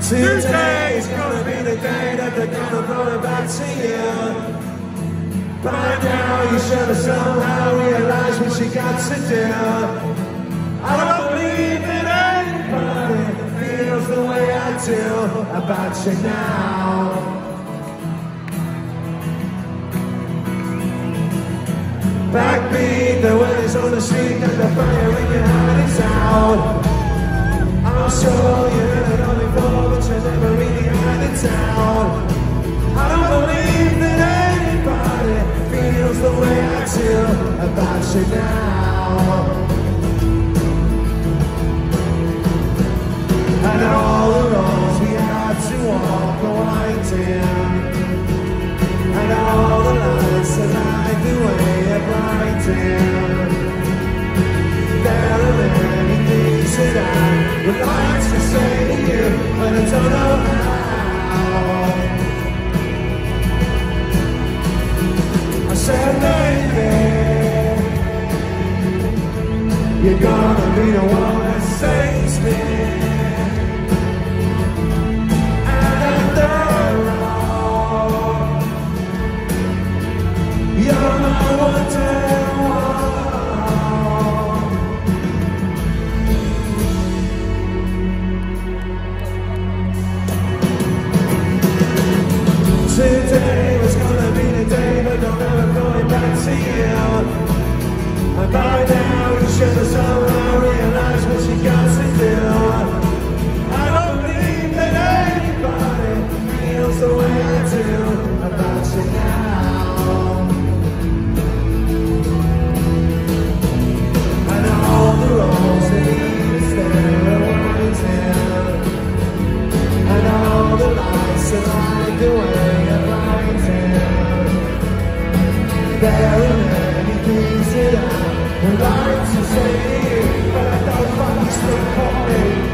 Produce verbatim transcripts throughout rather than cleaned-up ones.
Today is gonna be the day that they're gonna throw it back to you. By now you should have somehow realized what you got to do. I don't believe that anybody feels the way I do about you now. Backbeat, the words on the street, and the fire in your heart is out. I'm sure you heard it only before, but you never really had it down. I don't believe that anybody feels the way I do about you now. And all the roads we had to walk are winding, and all the lights that light the way are brighting. There are many things that I would like to say to you, but I don't know how. I said, baby, you're gonna be the one that saves me. And after all, you're my one damn one. Today was gonna be the day, but don't ever going back to you. And by now you should have somehow realized what you got to do. I don't believe that anybody feels the way I do about you now. And all the roads that lead us there are winding, and all the lights that light the way. There are many things that I would like to say to you, but I don't find you still calling.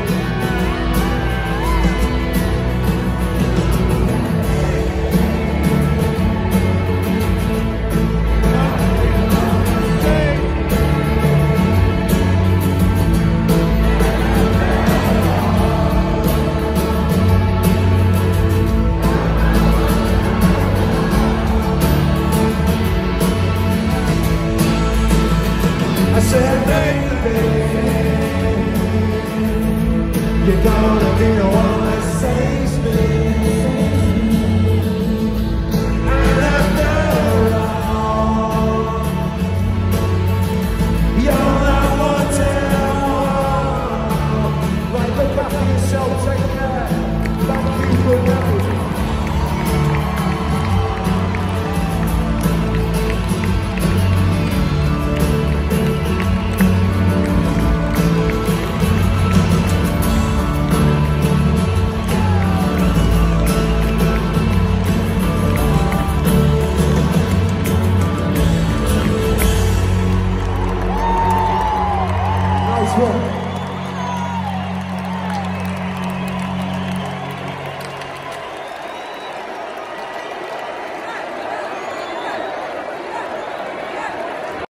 I said, baby, you're gonna be the one.